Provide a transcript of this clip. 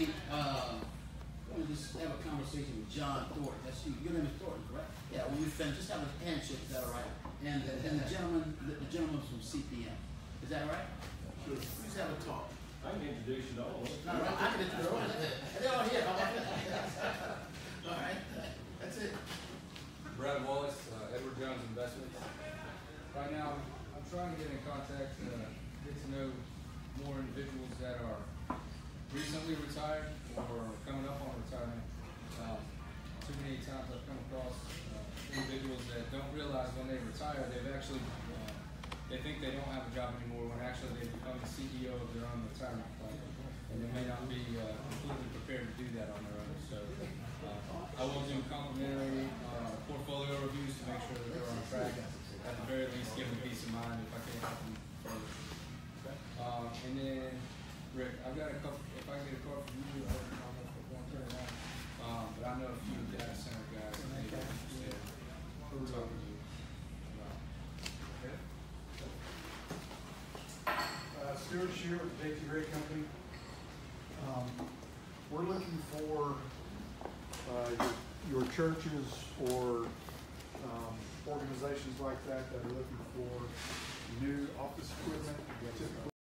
Hey, we'll just have a conversation with John Thornton. That's you. Your name is Thornton, correct? Yeah. When we finish, just have a handshake. Is that all right? And the gentleman from CPM. Is that right? Sure. Let's have a talk. I can introduce you to all of them. All right. I can introduce you. They're all here. All right. That's it. Brad Wallace, Edward Jones Investments. Right now, I'm trying to get in contact, get to know more individuals that are recently retired or coming up on retirement. Too many times I've come across individuals that don't realize when they retire, they've actually, they think they don't have a job anymore when actually they've become the CEO of their own retirement plan. And they may not be completely prepared to do that on their own. So I will do complimentary portfolio reviews to make sure that they're on track. At the very least, give them peace of mind if I can't help them further. And then, Rick, I've got a couple, if I can get a call from you, I don't know if I'm going to turn it on. But I know a few data center guys that may be interested in talking to you. Stuart Shear with the JT Ray Company. We're looking for your churches or organizations like that that are looking for new office equipment, typically